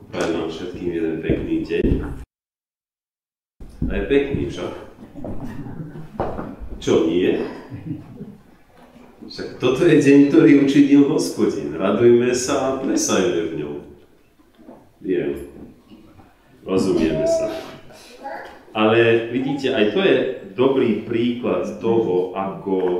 Prajem vám všetkým jeden pekný deň. A je pekný však. Čo nie? Však toto je deň, ktorý učinil Hospodin. Radujme sa a plesajme v ňom. Viem. Rozumieme sa. Ale vidíte, aj to je dobrý príklad toho, ako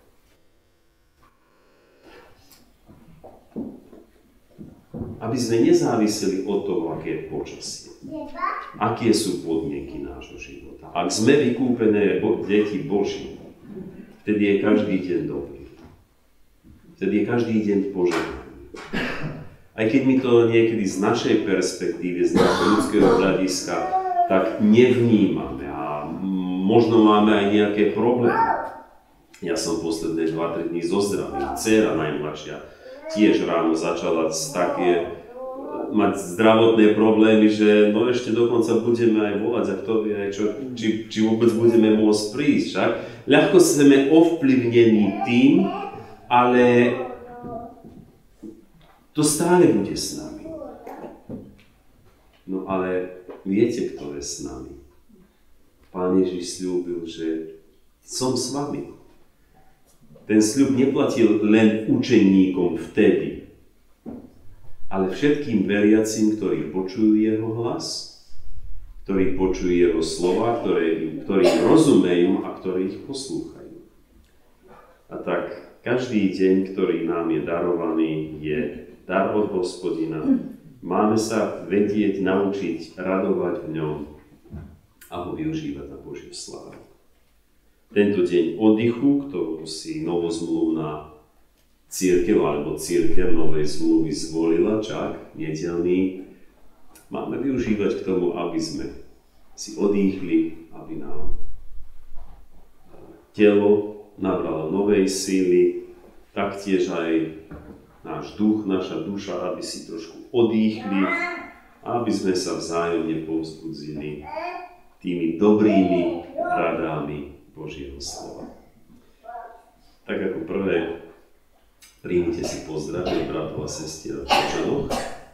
aby sme nezáviseli od toho, aké je počasie. Aké sú podmienky nášho života. Ak sme vykúpené deti Boží, vtedy je každý deň dobrý. Vtedy je každý deň požehnaný. Aj keď my to niekedy z našej perspektívy, z nášho ľudského hľadiska, tak nevnímame a možno máme aj nejaké problémy. Ja som posledné 2-3 dní zozdravil. Dcéra najmladšia tiež ráno začala mať zdravotné problémy, že no ešte dokonca budeme aj volať a kto vie aj čo, či vôbec budeme môcť prísť. Však ľahko sme ovplyvnení tým, ale to stále bude s nami. No ale viete, kto je s nami? Pán Ježiš sľúbil, že som s vami. Ten sľub neplatil len učeníkom vtedy, ale všetkým veriacim, ktorí počujú jeho hlas, ktorí počujú jeho slova, ktorí rozumejú a ktorí ich poslúchajú. A tak každý deň, ktorý nám je darovaný, je dar od Hospodina. Máme sa vedieť, naučiť, radovať v ňom a ho využívať na Božiu slávu. Tento deň oddychu, ktorú si novozmluvná cirkev alebo cirkev novej zmluvy zvolila, čak nedeľný, máme využívať k tomu, aby sme si oddychli, aby nám telo nabralo novej síly, taktiež aj náš duch, naša duša, aby si trošku oddychli, aby sme sa vzájomne povzbudzili tými dobrými radami Božieho slova. Tak ako prvé, príjmite si pozdrav od bratov a sestier v Čočanoch.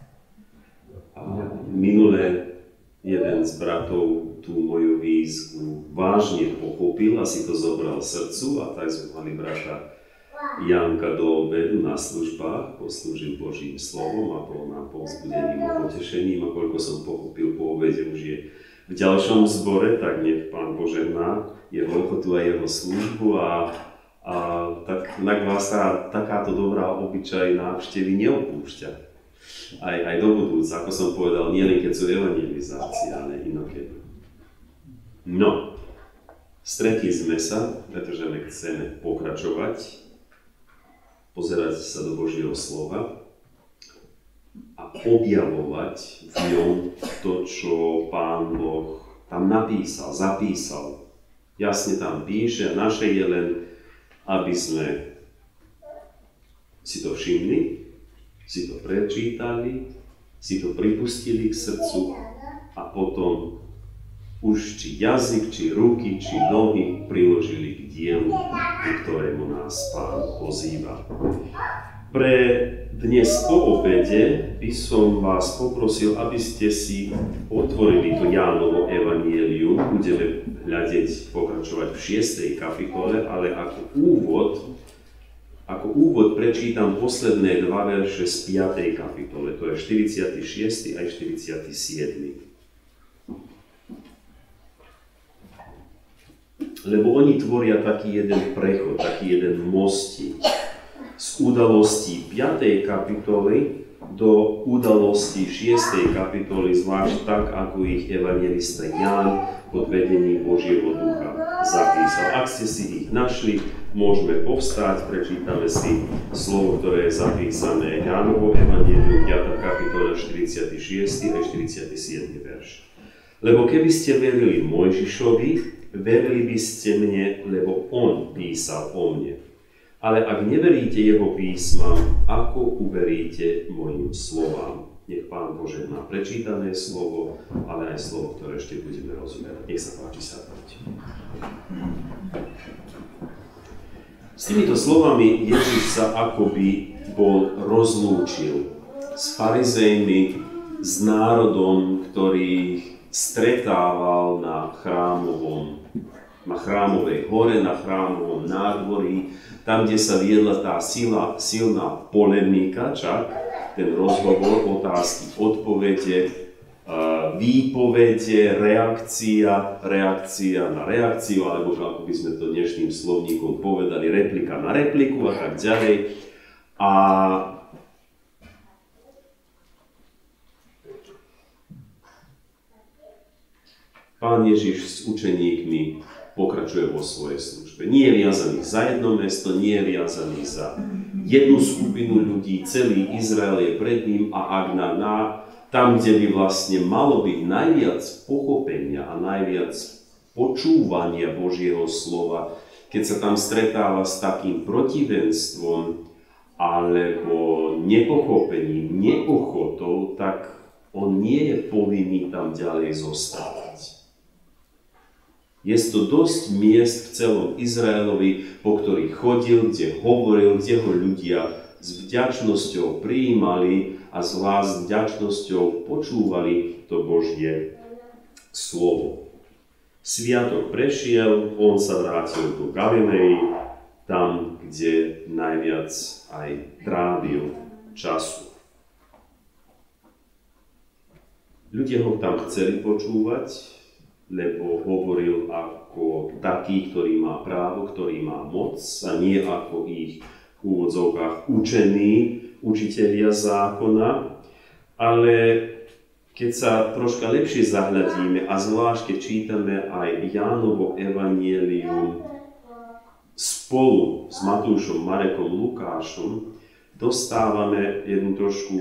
Minule jeden z bratov tú moju výzvu vážne pochopil a si to zobral srdcu a tak sme mali brata Janka do obedu na službách, poslúžil Božím slovom a bol nám povzbudením a potešením a koľko som pochopil po obede už je v ďalšom zbore, tak nech Pán požehná jeho ochotu a jeho službu a tak na vás sa takáto dobrá obyčaj návštevy neopúšťa. Aj do budúca, ako som povedal, nie len keď sú evangelizácie, ale inokedy. No, stretli sme sa, pretože my chceme pokračovať, pozerať sa do Božieho slova a objavovať v ňom to, čo Pán Boh tam napísal, zapísal. Jasne tam píše a naše je len, aby sme si to všimli, si to prečítali, si to pripustili k srdcu a potom už či jazyk, či ruky, či nohy priložili k dielu, ku ktorému nás Pán pozýva. Pre dnes po obede by som vás poprosil, aby ste si otvorili to Jánovo evanjelium. Budeme pokračovať v 6. kapitole, ale ako úvod prečítam posledné 2 verše z 5. kapitole. To je 46. aj 47. Lebo oni tvoria taký jeden prechod, taký jeden mostík z udalostí 5. kapitoly do udalostí 6. kapitoly, zvlášť tak, ako ich evanjelista Ján pod vedením Božieho ducha zapísal. Ak ste si ich našli, môžeme povstať, prečítame si slovo, ktoré je zapísané Jánovo evanjelium 5. kapitola 46. a 47. verš. Lebo keby ste verili Mojžišovi, verili by ste mne, lebo on písal o mne. Ale ak neveríte jeho písmam, ako uveríte mojim slovám? Nech Pán požehná prečítané slovo, ale aj slovo, ktoré ešte budeme rozumieť. Nech sa páči sadnúť. S týmito slovami Ježiš sa akoby bol rozlúčil s farizejmi, s národom, ktorý stretával na chrámovej hore, na chrámovom nádvorí, tam, kde sa viedla tá silná polemika, čak, ten rozhovor, otázky, odpovede, výpovede, reakcia na reakciu, alebo ako by sme to dnešným slovníkom povedali, replika na repliku a tak ďalej. A Pán Ježiš s učeníkmi pokračuje vo svojej službe. Nie je viazaný za jedno mesto, nie je viazaný za jednu skupinu ľudí, celý Izrael je pred ním a ak tam, kde by vlastne malo byť najviac pochopenia a najviac počúvania Božieho slova, keď sa tam stretáva s takým protivenstvom alebo nepochopením, neochotou, tak on nie je povinný tam ďalej zostávať. Je to dosť miest v celom Izraelovi, po ktorých chodil, kde hovoril, kde ho ľudia s vďačnosťou prijímali a zvlášť s vďačnosťou počúvali to Božie slovo. Sviatok prešiel, on sa vrátil do Galilei, tam, kde najviac aj trávil času. Ľudia ho tam chceli počúvať, lebo hovoril ako taký, ktorý má právo, ktorý má moc a nie ako ich v úvodzovkách učení učitelia zákona. Ale keď sa troška lepšie zahľadíme a zvlášť keď čítame aj Jánovo evanjelium spolu s Matúšom, Marekom, Lukášom, dostávame jednu trošku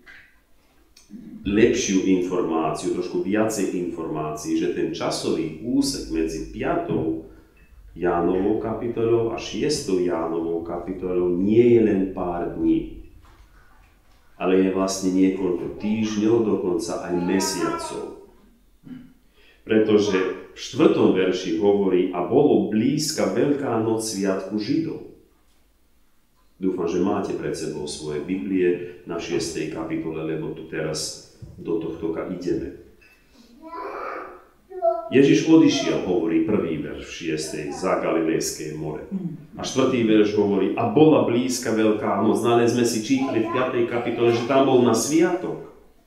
lepšiu informáciu, trošku viacej informácií, že ten časový úsek medzi 5. Jánovou kapitolou a 6. Jánovou kapitolou nie je len pár dní, ale je vlastne niekoľko týždňov, dokonca aj mesiacov. Pretože v 4. verši hovorí, a bolo blízka Veľká noc sviatku Židov. Dúfam, že máte pred sebou svoje Biblie na 6. kapitole, lebo tu teraz do tohto ideme. Ježiš odišiel, hovorí 1. verš v 6. za Galilejské more. A 4. verš hovorí, a bola blízka Veľká noc. Ale sme si čítali v 5. kapitole, že tam bol na sviatok.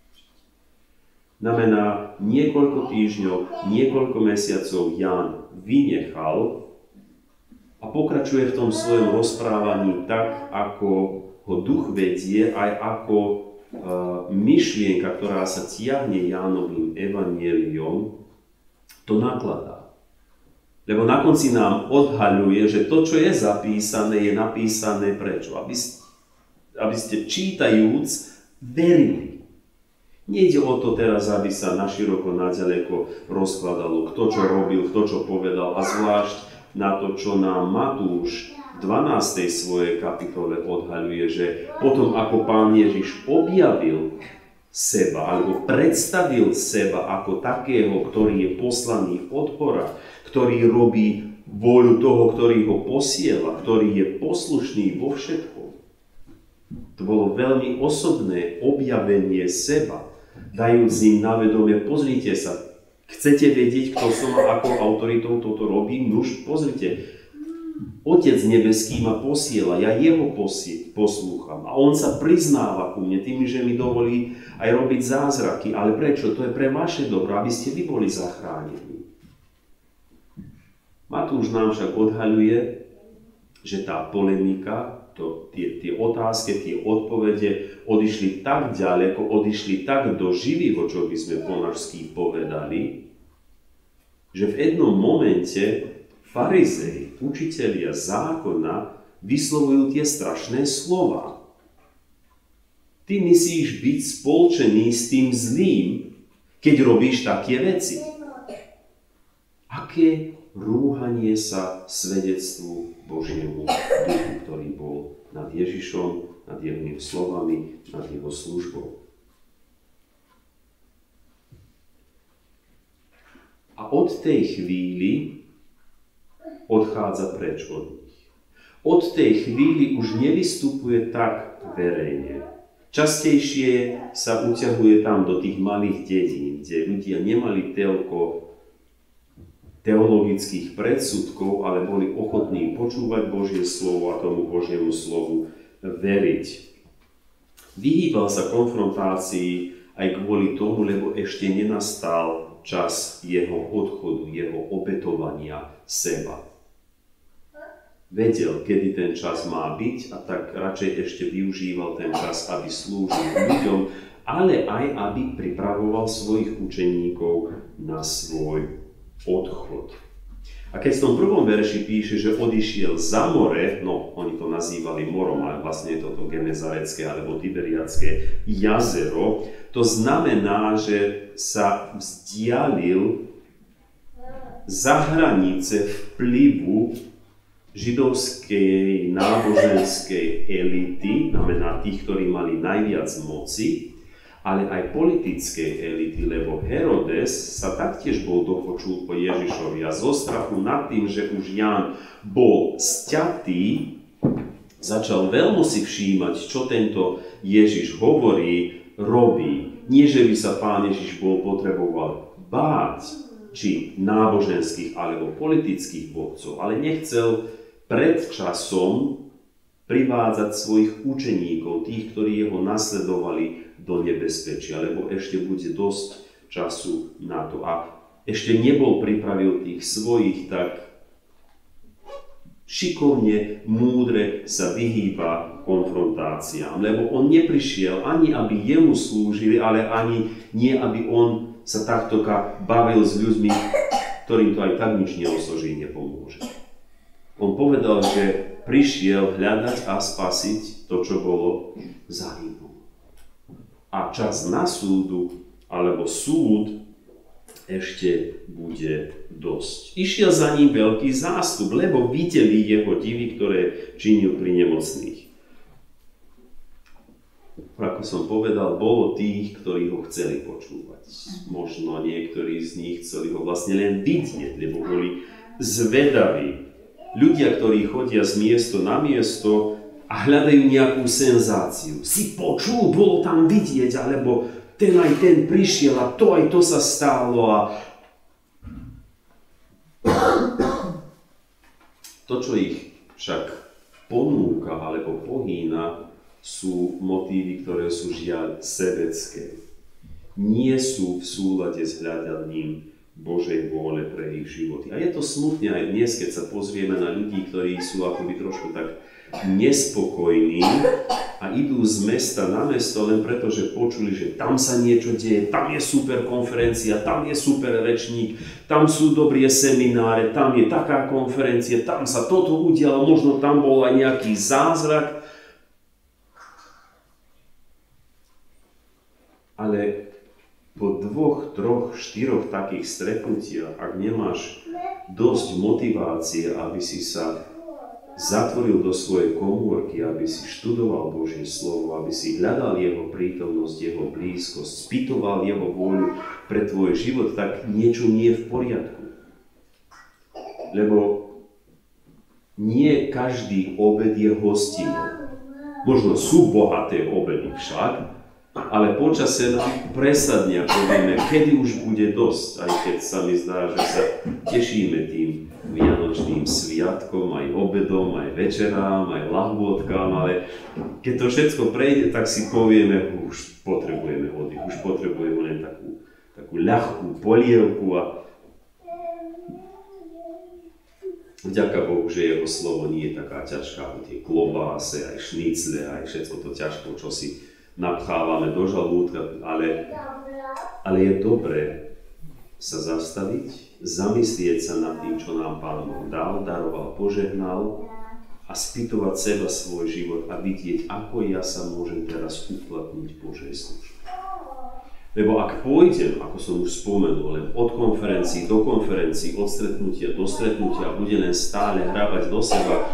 Znamená, niekoľko týždňov, niekoľko mesiacov Ján vynechal a pokračuje v tom svojom rozprávaní tak, ako ho duch vedie, aj ako myšlienka, ktorá sa tiahne Jánovým evanjeliom, to nakladá. Lebo na konci nám odhaľuje, že to, čo je zapísané, je napísané prečo? Aby ste čítajúc verili. Nejde o to teraz, aby sa naširoko, naďaleko rozkladalo, kto čo robil, kto čo povedal a zvlášť na to, čo nám Matúš v 12. svojej kapitole odhaľuje, že potom ako Pán Ježiš objavil seba, alebo predstavil seba ako takého, ktorý je poslaný od Hora, ktorý robí vôľu toho, ktorý ho posiela, ktorý je poslušný vo všetkom. To bolo veľmi osobné objavenie seba, dajúc im na vedomie, pozrite sa, chcete vedieť, kto som a akou autoritou toto robím? Nuž, pozrite, Otec nebeský ma posiela, ja jeho poslúcham a on sa priznáva ku mne tým, že mi dovolí aj robiť zázraky. Ale prečo? To je pre vaše dobro, aby ste vy boli zachránení. Matúš nám však odhaľuje, že tá polemika, tie otázky, tie odpovede odišli tak ďaleko, odišli tak do živého, čo by sme po nášsky povedali, že v jednom momente farizei, učitelia zákona, vyslovujú tie strašné slova. Ty musíš byť spolčený s tým zlým, keď robíš také veci. Aké rúhanie sa svedectvu Božiemu duchu, ktorý bol nad Ježišom, nad jeho slovami, nad jeho službou. A od tej chvíli odchádza preč od nich. Od tej chvíli už nevystupuje tak verejne. Častejšie sa uťahuje tam do tých malých dedín, kde ľudia nemali toľko teologických predsudkov, ale boli ochotní počúvať Božie slovo a tomu Božiemu slovu veriť. Vyhýbal sa konfrontácii aj kvôli tomu, lebo ešte nenastal čas jeho odchodu, jeho obetovania seba. Vedel, kedy ten čas má byť a tak radšej ešte využíval ten čas, aby slúžil ľuďom, ale aj aby pripravoval svojich učeníkov na svoj odchod. A keď v tom prvom verši píše, že odišiel za more, no oni to nazývali morom, ale vlastne je toto Genezarecké alebo Tiberiacké jazero, to znamená, že sa vzdialil za hranice vplyvu židovskej náboženskej elity, znamená tých, ktorí mali najviac moci, ale aj politickej elity, lebo Herodes sa taktiež bol dopočul po Ježišovi a zo strachu nad tým, že už Ján bol sťatý, začal veľmi si všímať, čo tento Ježiš hovorí, robí. Nie, že by sa Pán Ježiš potreboval báť, či náboženských alebo politických vodcov, ale nechcel pred časom privádzať svojich učeníkov, tých, ktorí jeho nasledovali do nebezpečia, lebo ešte bude dosť času na to. A ešte nebol pripravil tých svojich, tak šikovne, múdre sa vyhýba konfrontáciám, lebo on neprišiel ani, aby jemu slúžili, ale ani nie, aby on sa takto bavil s ľuďmi, ktorým to aj tak nič neosoží, nepomôže. On povedal, že prišiel hľadať a spasiť to, čo bolo zahynulo. A čas na súdu, alebo súd, ešte bude dosť. Išiel za ním veľký zástup, lebo videli jeho divy, ktoré činil pri nemocných. Ako som povedal, bolo tých, ktorí ho chceli počúvať. Možno niektorí z nich chceli ho vlastne len vidieť, lebo boli zvedaví. Ľudia, ktorí chodia z miesto na miesto a hľadajú nejakú senzáciu. Si počul, bolo tam vidieť, alebo ten aj ten prišiel a to sa stalo. A to, čo ich však ponúka alebo pohýna, sú motívy, ktoré sú žiaľ sebecké. Nie sú v súlade s hľadaním Božej vôle pre ich životy. A je to smutne aj dnes, keď sa pozrieme na ľudí, ktorí sú akoby trošku tak nespokojní a idú z mesta na mesto len preto, že počuli, že tam sa niečo deje, tam je super konferencia, tam je super rečník, tam sú dobré semináre, tam je taká konferencia, tam sa toto udialo, možno tam bol aj nejaký zázrak. Ale po 2, 3, 4 takých stretnutiach, ak nemáš dosť motivácie, aby si sa zatvoril do svojej komórky, aby si študoval Božie slovo, aby si hľadal jeho prítomnosť, jeho blízkosť, spýtoval jeho vôľu pre tvoj život, tak niečo nie je v poriadku. Lebo nie každý obed je hostinou. Možno sú bohaté obedy však, ale počasie presadne a povieme, kedy už bude dosť, aj keď sa mi zdá, že sa tešíme tým vianočným sviatkom, aj obedom, aj večerám, aj lahôdkám, ale keď to všetko prejde, tak si povieme, už potrebujeme oddych, už potrebujeme len takú ľahkú polievku a vďaka Bohu, že jeho slovo nie je taká ťažká, tie klobáse, aj šnicle, aj všetko to ťažko, čo si napchávame do žalúdka, ale je dobré sa zastaviť, zamyslieť sa nad tým, čo nám Pán Boh dal, daroval, požehnal a spýtovať seba svoj život a vidieť, ako ja sa môžem teraz uplatniť v Božej službe. Lebo ak pôjdem, ako som už spomenul, len od konferencií do konferencií, od stretnutia do stretnutia a bude len stále hrávať do seba,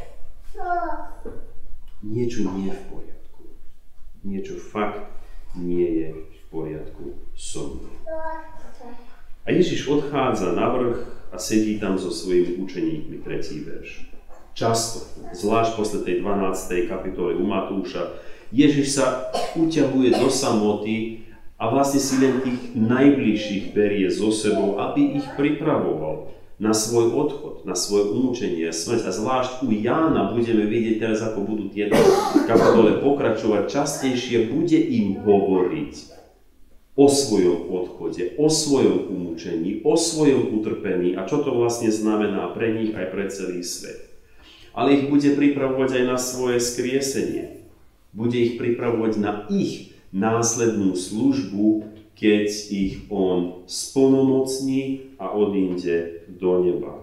niečo nie je v poriadku. Niečo fakt nie je v poriadku so mnou. A Ježiš odchádza na vrch a sedí tam so svojimi učeníkmi, 3. verš. Často, zvlášť posle tej 12. kapitoly u Matúša, Ježiš sa uťahuje do samoty a vlastne si len tých najbližších berie so sebou, aby ich pripravoval na svoj odchod, na svoje umúčenie, smrť. A zvlášť u Jána budeme vidieť teraz, ako budú tieto kapitole pokračovať, častejšie bude im hovoriť o svojom odchode, o svojom umúčení, o svojom utrpení a čo to vlastne znamená pre nich aj pre celý svet. Ale ich bude pripravovať aj na svoje skriesenie. Bude ich pripravovať na ich následnú službu, keď ich on splnomocní a odíde do neba.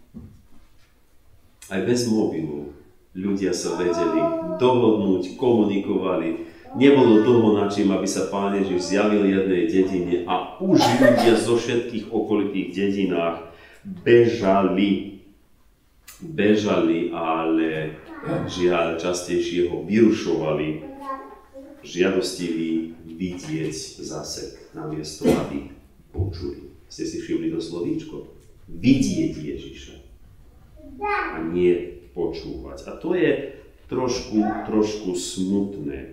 Aj bez mobilu ľudia sa vedeli dohodnúť, komunikovali. Nebolo dlho na čím, aby sa Pán Ježiš zjavil jednej dedine a už ľudia zo všetkých okolitých dedinách bežali, ale žiaľ častejšie ho vyrušovali, žiadostivý vidieť zasek, namiesto aby počuli. Ste si všimli to slovíčko? Vidieť Ježiša a nie počúvať. A to je trošku smutné.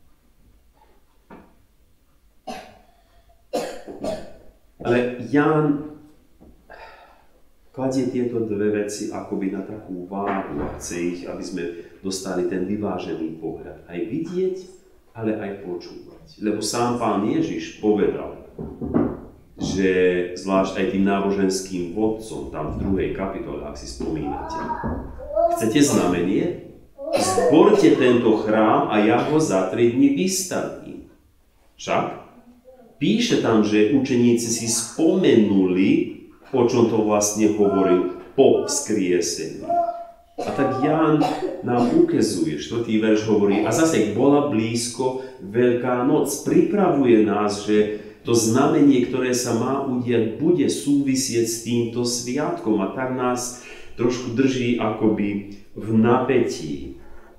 Ale Ján kladie tieto dve veci akoby na takú váhu a chce ich, aby sme dostali ten vyvážený pohľad. Aj vidieť, ale aj počúvať. Lebo sám Pán Ježiš povedal, že zvlášť aj tým náboženským vodcom, tam v 2. kapitole, ak si spomínate, chcete znamenie? Zborte tento chrám a ja ho za 3 dní vystavím. Však? Píše tam, že učeníci si spomenuli, o čom to vlastne hovoril po vzkriesení. A tak Ján nám ukazuje, 4. verš hovorí, a zase bola blízko Veľká noc. Pripravuje nás, že to znamenie, ktoré sa má udiať, bude súvisieť s týmto sviatkom a tak nás trošku drží akoby v napätí.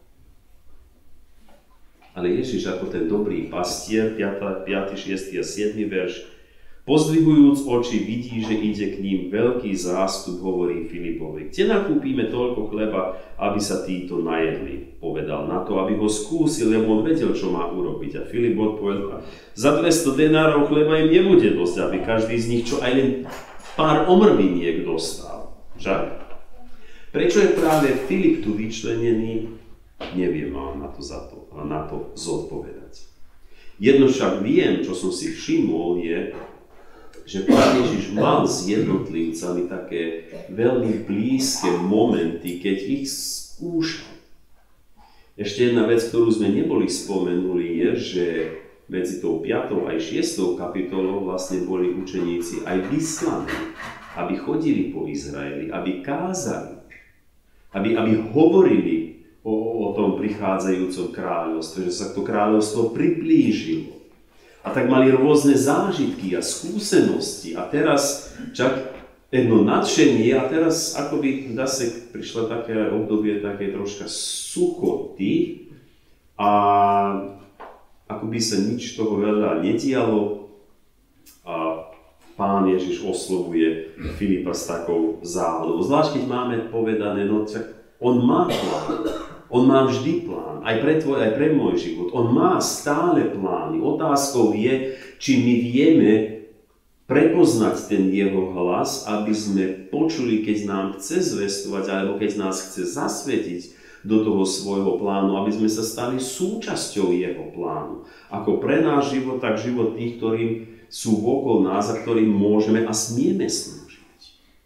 Ale Ježiš ako ten dobrý pastier, 5., 6. a 7. verš, pozdvihujúc oči, vidí, že ide k ním veľký zástup, hovorí Filipovi. Kde nakúpime toľko chleba, aby sa títo najedli? Povedal na to, aby ho skúsil, lebo on vedel, čo má urobiť. A Filip odpovedal, za 200 denárov chleba im nebude dosť, aby každý z nich čo aj len pár omrviniek dostal. Však? Prečo je práve Filip tu vyčlenený? Neviem vám na to zodpovedať. Jedno však viem, čo som si všimol, je, že Pán Ježiš mal s jednotlivcami také veľmi blízke momenty, keď ich skúšal. Ešte jedna vec, ktorú sme neboli spomenuli, je, že medzi tou 5. aj 6. kapitolou vlastne boli učeníci aj vyslaní, aby chodili po Izraeli, aby kázali, aby hovorili o tom prichádzajúcom kráľovstve, že sa to kráľovstvo priblížilo. A tak mali rôzne zážitky a skúsenosti. A teraz čak jedno nadšenie a teraz akoby zase prišlo také obdobie také troška suchoty a akoby sa nič toho veľa nedialo. A Pán Ježiš oslovuje Filipa s takou záhľadou. Zvlášť keď máme povedané, no tak on má plán. On má vždy plán, aj pre tvoj, aj pre môj život. On má stále plány. Otázkou je, či my vieme prepoznať ten jeho hlas, aby sme počuli, keď nám chce zvestovať, alebo keď nás chce zasvetiť do toho svojho plánu, aby sme sa stali súčasťou jeho plánu. Ako pre náš život, tak život tých, ktorí sú okolo nás a ktorým môžeme a smieme slúžiť.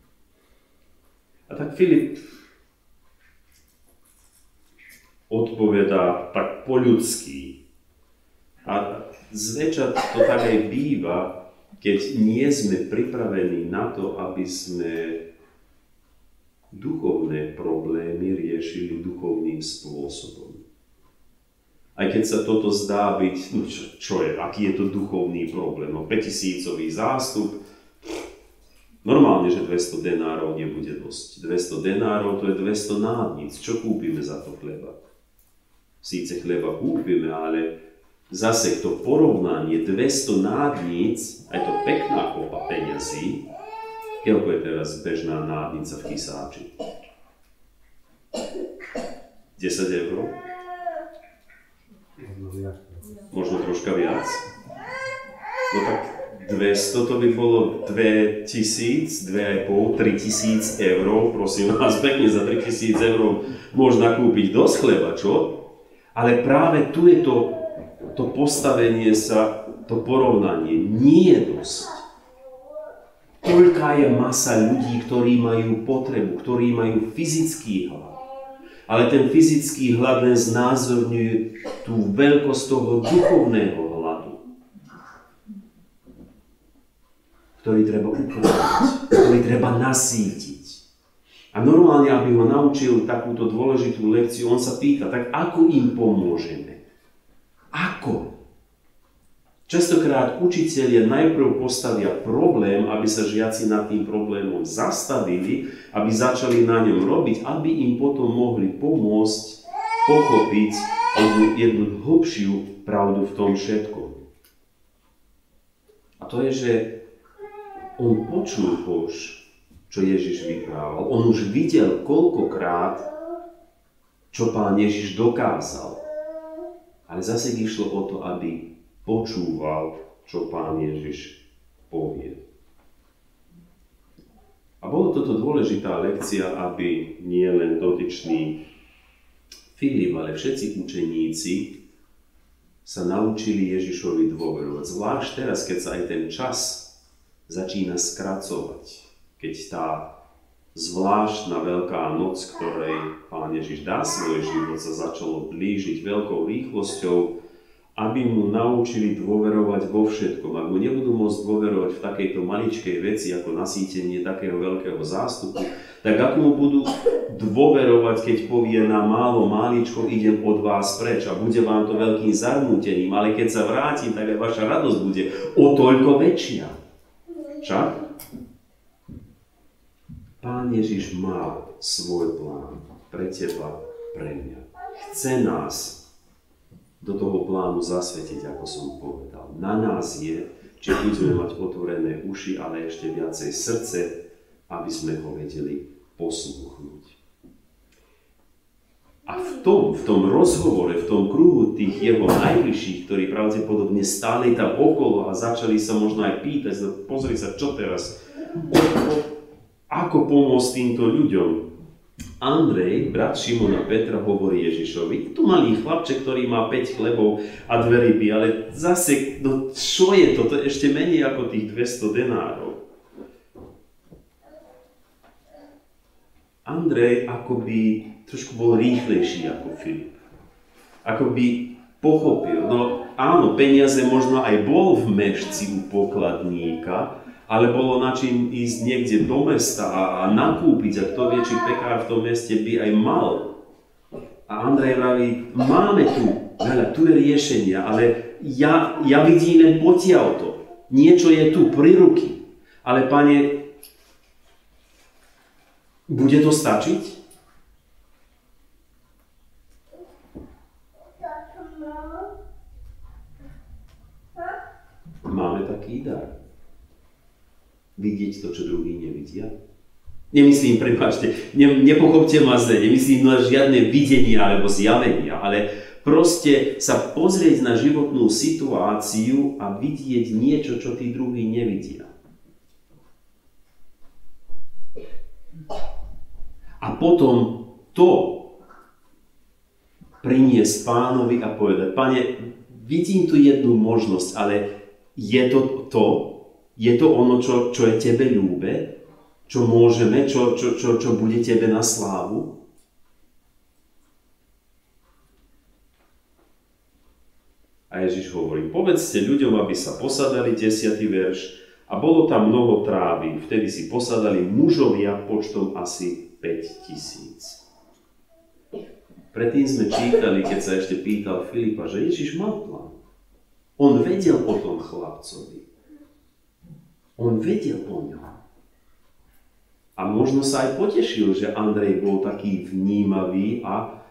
A tak Filip odpovedá tak po ľudsky. A zväčša to tak aj býva, keď nie sme pripravení na to, aby sme duchovné problémy riešili duchovným spôsobom. Aj keď sa toto zdá byť, no čo je, aký je to duchovný problém? No 5000-ový zástup, normálne, že 200 denárov nebude dosť. 200 denárov to je 200 nádnic. Čo kúpime za to chleba? Síce chleba kúpime, ale zase to porovnanie 200 nádnic, aj to pekná kopa peniazí, koľko je teraz bežná nádnica v Kisáči? 10 €? Možno troška viac. No tak 200 to by bolo 2000, 2,5, 3000 eur. Prosím vás, pekne za 3000 eur môžna kúpiť dosť chleba, čo? Ale práve tu je to postavenie sa, to porovnanie. Nie je dosť. Koľká je masa ľudí, ktorí majú potrebu, ktorí majú fyzický hlad. Ale ten fyzický hlad len znázorňuje tú veľkosť toho duchovného hladu, ktorý treba ukrotniť, ktorý treba nasýtiť. A normálne, aby ho naučil takúto dôležitú lekciu, on sa pýta, tak ako im pomôžeme? Ako? Častokrát učitelia najprv postavia problém, aby sa žiaci nad tým problémom zastavili, aby začali na ňom robiť, aby im potom mohli pomôcť pochopiť jednu hlbšiu pravdu v tom všetkom. A to je, že on počul už, čo Ježiš vyprával. On už videl koľkokrát, čo Pán Ježiš dokázal. Ale zase išlo o to, aby počúval, čo Pán Ježiš povie. A bolo toto dôležitá lekcia, aby nie len dotyčný Filip, ale všetci učeníci sa naučili Ježišovi dôverovať. Zvlášť teraz, keď sa aj ten čas začína skracovať. Keď tá zvláštna Veľká noc, ktorej Pán Ježiš dá svoj život, sa začalo blížiť veľkou rýchlosťou, aby mu naučili dôverovať vo všetkom. Ak mu nebudú môcť dôverovať v takejto maličkej veci, ako nasýtenie takého veľkého zástupu, tak ako mu budú dôverovať, keď povie na máličko, idem od vás preč a bude vám to veľkým zarmútením, ale keď sa vrátim, tak aj vaša radosť bude o toľko väčšia. Však? Pán Ježiš má svoj plán pre teba, pre mňa. Chce nás do toho plánu zasvetiť, ako som povedal. Na nás je, či budeme mať otvorené uši, ale ešte viacej srdce, aby sme ho vedeli poslúchnuť. A v tom rozhovore, v tom kruhu tých jeho najbližších, ktorí pravdepodobne stáli tam okolo a začali sa možno aj pýtať, pozri sa, čo teraz, ako pomôcť týmto ľuďom. Andrej, brat Šimona Petra, hovorí Ježišovi, tu malý chlapček, ktorý má 5 chlebov a 2 ryby, ale zase, no čo je to? To je ešte menej ako tých 200 denárov. Andrej akoby trošku bol rýchlejší ako Filip. Akoby pochopil, no áno, peniaze možno aj bol v mešci u pokladníka, ale bolo na čím ísť niekde do mesta a nakúpiť, a kto vie, či pekár v tom meste by aj mal. A Andrej vraví, máme tu veľa, tu je riešenia, ale ja vidím len potiaľto. Niečo je tu pri ruky. Ale Pane, bude to stačiť? Máme taký dar. Vidieť to, čo druhí nevidia. Nemyslím, prepáčte, nepochopte ma zle, nemyslím na žiadne videnia alebo zjavenia, ale proste sa pozrieť na životnú situáciu a vidieť niečo, čo tí druhí nevidia. A potom to priniesť Pánovi a povedať, Pane, vidím tu jednu možnosť, ale je to ono, čo je tebe ľúbe, čo môžeme, čo bude tebe na slávu? A Ježiš hovorí, povedzte ľuďom, aby sa posadali, 10. verš, a bolo tam mnoho trávy, vtedy si posadali mužovia počtom asi 5000. Predtým sme čítali, keď sa ešte pýtal Filipa, že Ježiš mal plán. On vedel o tom chlapcovi. On vedel o ňom. A možno sa aj potešil, že Andrej bol taký vnímavý a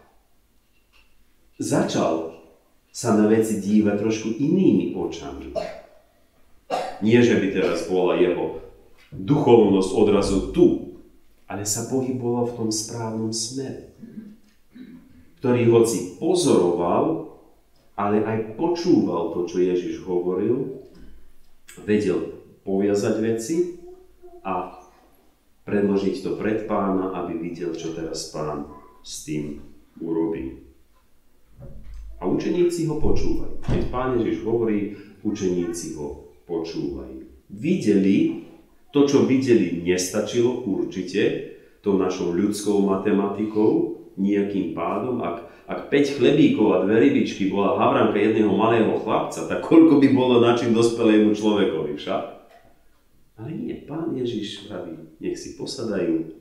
začal sa na veci dívať trošku inými očami. Nie, že by teraz bola jeho duchovnosť odrazu tu, ale sa pohyboval v tom správnom smere, ktorý hoci pozoroval, ale aj počúval to, čo Ježiš hovoril, vedel poviazať veci a predložiť to pred Pána, aby videl, čo teraz Pán s tým urobí. A učeníci ho počúvajú. Keď Pán Ježiš hovorí, učeníci ho počúvajú. Videli, to, čo videli, nestačilo určite tou našou ľudskou matematikou, nejakým pádom. Ak 5 chlebíkov a 2 rybičky bola havranka jedného malého chlapca, tak koľko by bolo na čím dospelému človekovi však? Ale nie, Pán Ježiš praví, nech si posadajú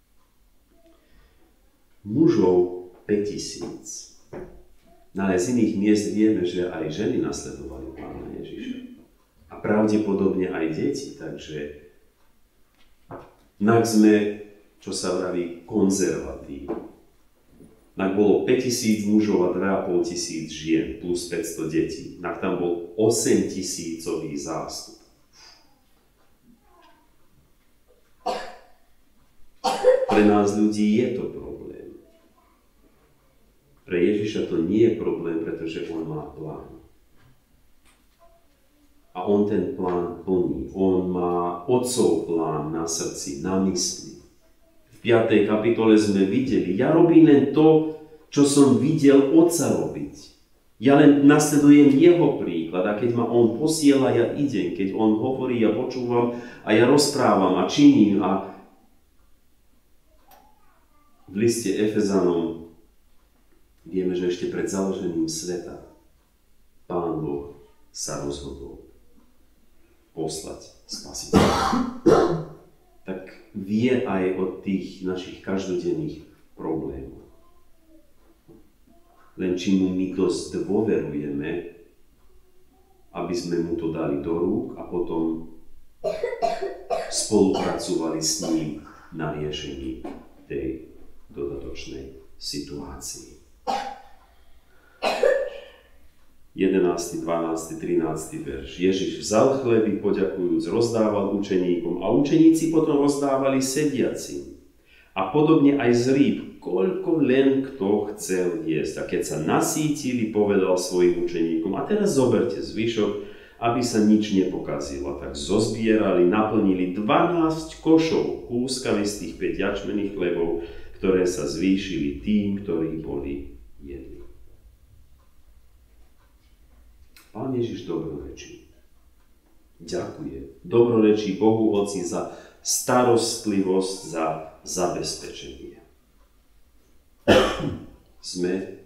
mužov 5000. No ale z iných miest vieme, že aj ženy nasledovali Pána Ježiša. A pravdepodobne aj deti, takže nak sme, čo sa vraví, konzervatívni. Nak bolo 5000 mužov a 2500 žien plus 500 detí. Nak tam bol 8000-ový zástup. Pre nás ľudí je to problém. Pre Ježiša to nie je problém, pretože on má plán. A on ten plán plní. On má Otcov plán na srdci, na mysli. V 5. kapitole sme videli, ja robím len to, čo som videl Otca robiť. Ja len nasledujem jeho príklad a keď ma on posiela, ja idem. Keď on hovorí, ja počúvam a ja rozprávam a činím. A v liste Efezanom vieme, že ešte pred založením sveta Pán Boh sa rozhodol poslať Spasiteľa. Tak vie aj o tých našich každodenných problémoch. Len či mu my dosť dôverujeme, aby sme mu to dali do rúk a potom spolupracovali s ním na riešení tej dodatočnej situácii. 11., 12., 13. verš. Ježiš vzal chleby, poďakujúc, rozdával učeníkom a učeníci potom rozdávali sediacim. A podobne aj z rýb, koľko len kto chcel jesť. A keď sa nasítili, povedal svojim učeníkom, a teraz zoberte zvyšok, aby sa nič nepokazilo. Tak zozbierali, naplnili 12 košov kúskami z tých 5 jačmených chlebov, ktoré sa zvýšili tým, ktorí boli jedli. Pán Ježiš dobrorečí. Ďakuje. Dobrorečí Bohu Otci za starostlivosť, za zabezpečenie. Sme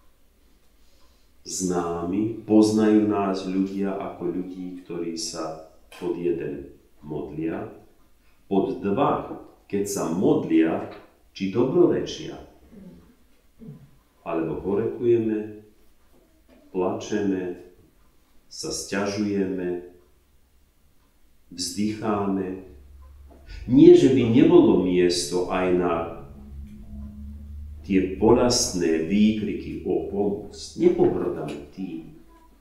známi, poznajú nás ľudia ako ľudí, ktorí sa pod jeden modlia, pod dva, keď sa modlia, či dobrorečia, alebo horekujeme, plačeme, sa sťažujeme, vzdycháme. Nie, že by nebolo miesto aj na tie bolestné výkriky o pomoc. Nepohrdáme tým.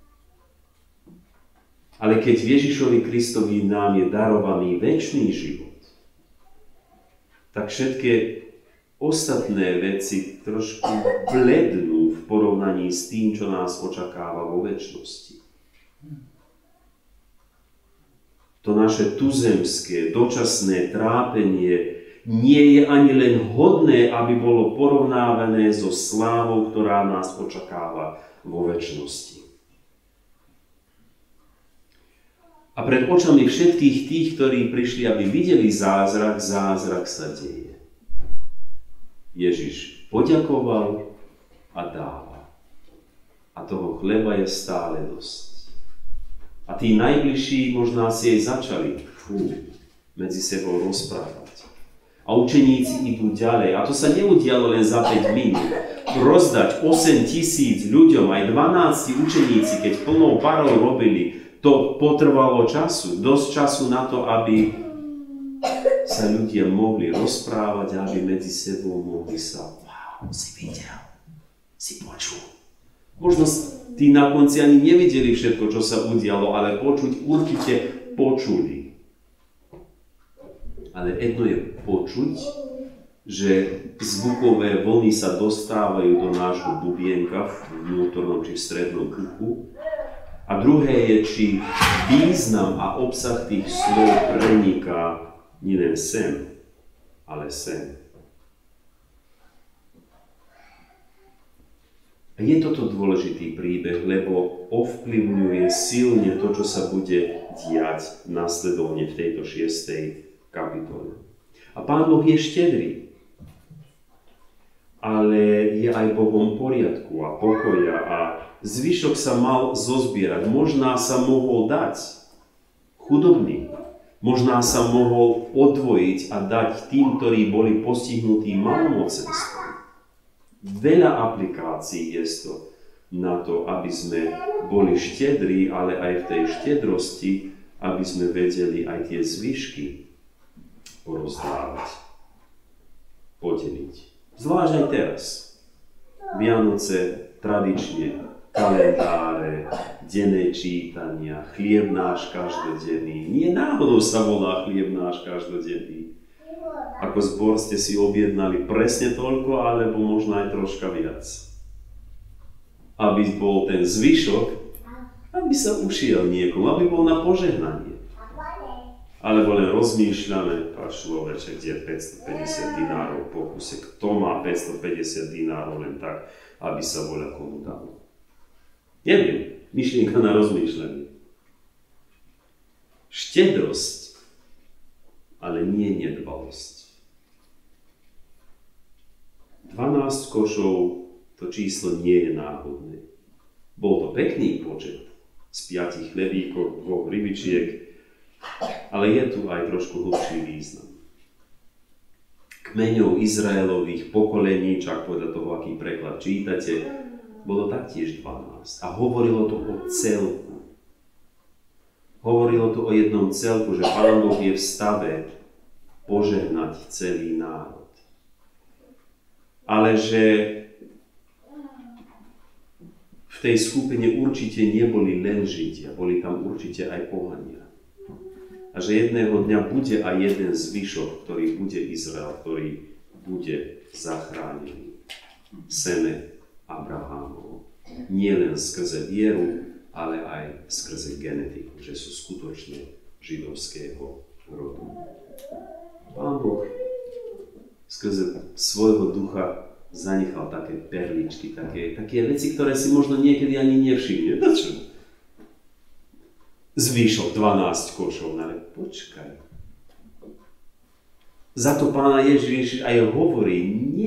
Ale keď Ježišovi Kristovi nám je darovaný večný život, tak všetky ostatné veci trošku blednú v porovnaní s tým, čo nás očakáva vo večnosti. To naše tuzemské, dočasné trápenie nie je ani len hodné, aby bolo porovnávané so slávou, ktorá nás očakáva vo večnosti. A pred očami všetkých tých, ktorí prišli, aby videli zázrak, zázrak sa deje. Ježiš poďakoval a dáva. A toho chleba je stále dosť. A tí najbližší možná si aj začali medzi sebou rozprávať. A učeníci idú ďalej. A to sa neudialo len za 5 minút. Rozdať 8 000 ľuďom, aj 12 učeníci, keď plnou parou robili, to potrvalo času. Dosť času na to, aby sa ľudia mohli rozprávať, aby medzi sebou mohli sa si videl, si počul. Možno tí na konci ani nevideli všetko, čo sa udialo, ale počuť určite počuli. Ale jedno je počuť že zvukové vlny sa dostávajú do nášho bubienka v vnútornom či v strednom uchu. A druhé je, či význam a obsah tých slov preniká nielen sem, ale sem. A je toto dôležitý príbeh, lebo ovplyvňuje silne to, čo sa bude diať nasledovne v tejto 6. kapitole. A Pán Boh je štedrý, ale je aj Bohom poriadku a pokoja a zvyšok sa mal zozbierať. Možná sa mohol dať chudobným, možná sa mohol odvojiť a dať tým, ktorí boli postihnutí malomocenstvom. Veľa aplikácií je to na to, aby sme boli štedrí, ale aj v tej štedrosti, aby sme vedeli aj tie zvyšky porozdávať, podeliť. Zvlášť aj teraz. Vianoce tradične, kalendáre, denné čítania, chlieb náš každodenný. Nie náhodou sa volá chlieb náš každodenný. Ako zbor ste si objednali presne toľko, alebo možno aj troška viac. Aby bol ten zvyšok, aby sa ušiel niekomu, aby bol na požehnanie. Alebo len rozmýšľame, a človeče, kde je 550 dinárov po kuse, kto má 550 dinárov len tak, aby sa voľa komu dalo. Neviem, myšlienka na rozmýšľanie. Štedrosť, ale nie nedbalosť. 12 košov, to číslo nie je náhodné. Bol to pekný počet z 5 chlebíkov, 2 rybičiek, ale je tu aj trošku hlbší význam. Kmeňov Izraelových pokolení, čak podľa toho, aký preklad čítate, bolo taktiež 12. A hovorilo to o celku. Hovorilo to o jednom celku, že Pán Boh je v stave požehnať celý národ. Ale že v tej skupine určite neboli len Židia, boli tam určite aj pohania. A že jedného dňa bude aj jeden zvyšok, ktorý bude Izrael, ktorý bude zachránený. Seme Abrahámov. Nie len skrze vieru, ale aj skrze genetiku, že sú skutočne židovského rodu. Pán Boh skrze svojho ducha zanechal také perličky, také veci, ktoré si možno niekedy ani nevšimne. Prečo? Zvýšok 12 košov, ale počkaj. Za to Pána Ježiš aj hovorí,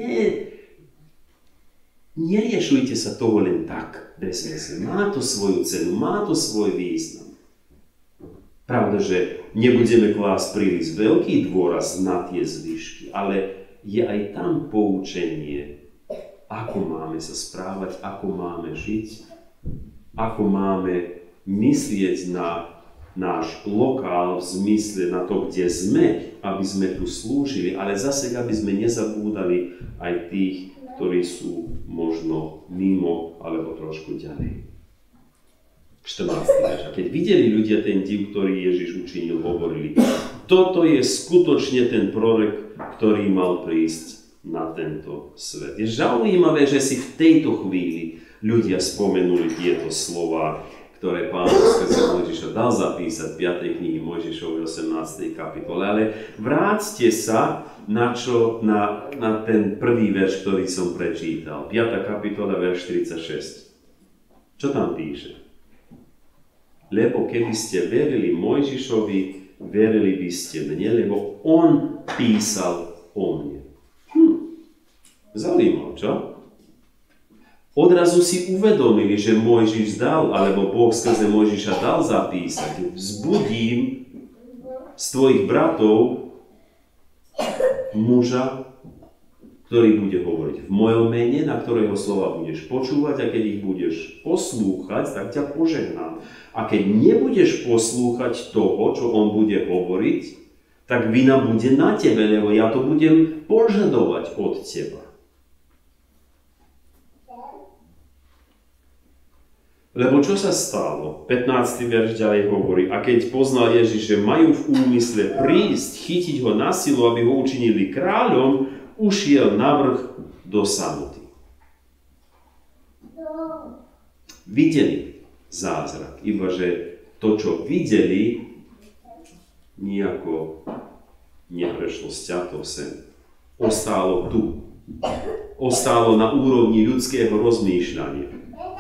neriešujte sa toho len tak, bez mysle. Má to svoju cenu, má to svoj význam. Pravda, že nebudeme klásť príliš veľký dôraz na tie zvyšky, ale je aj tam poučenie, ako máme sa správať, ako máme žiť, ako máme myslieť na náš lokál v zmysle na to, kde sme, aby sme tu slúžili, ale zase, aby sme nezabúdali aj tých, ktorí sú možno mimo alebo trošku ďalej. 14. verš. A keď videli ľudia ten div, ktorý Ježiš učinil, hovorili, toto je skutočne ten prorok, ktorý mal prísť na tento svet. Je zaujímavé, že si v tejto chvíli ľudia spomenuli tieto slova, ktoré Pán skrze Mojžiša dal zapísať v 5. knihy Mojžišovej 18. kapitole. Ale vráťte sa na ten prvý verš, ktorý som prečítal. 5. kapitola, verš 46. Čo tam píše? Lebo keby ste verili Mojžišovi, verili by ste mne, lebo on písal o mne. Zaujímavé, čo? Odrazu si uvedomili, že Mojžiš dal, alebo Boh skrze Mojžiša dal zapísať. Vzbudím z tvojich bratov muža, ktorý bude hovoriť v mojom mene, na ktorého slova budeš počúvať, a keď ich budeš poslúchať, tak ťa požehnám. A keď nebudeš poslúchať toho, čo on bude hovoriť, tak vina bude na tebe, lebo ja to budem požadovať od teba. Lebo čo sa stalo? 15. verš ďalej hovorí, a keď poznal Ježiš, že majú v úmysle prísť, chytiť ho na silu, aby ho učinili kráľom, ušiel navrch do samoty. Videli zázrak, iba že to, čo videli, nejako neprešlo sťato sem. Ostalo tu. Ostalo na úrovni ľudského rozmýšľania.